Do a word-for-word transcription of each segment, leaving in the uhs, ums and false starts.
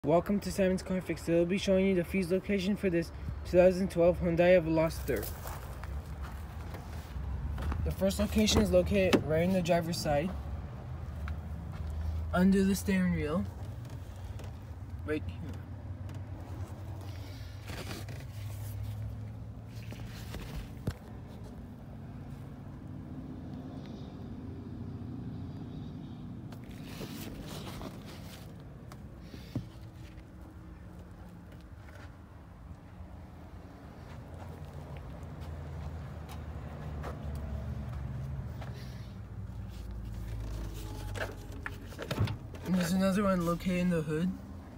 Welcome to Simon's Car Fix. They'll be showing you the fuse location for this two thousand twelve Hyundai Veloster. The first location is located right on the driver's side, under the steering wheel, right here. And there's another one located in the hood.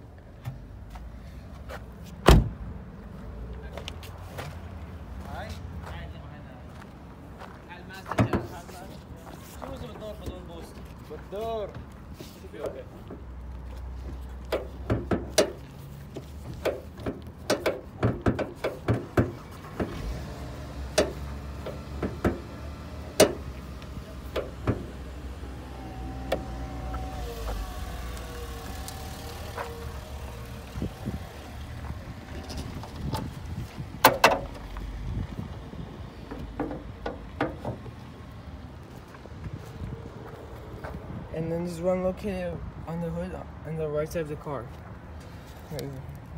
And then there's one located on the hood on the right side of the car. Right here.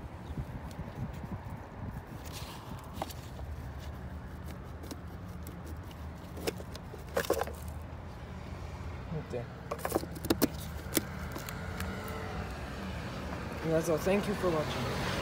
Right there. And that's all. Thank you for watching.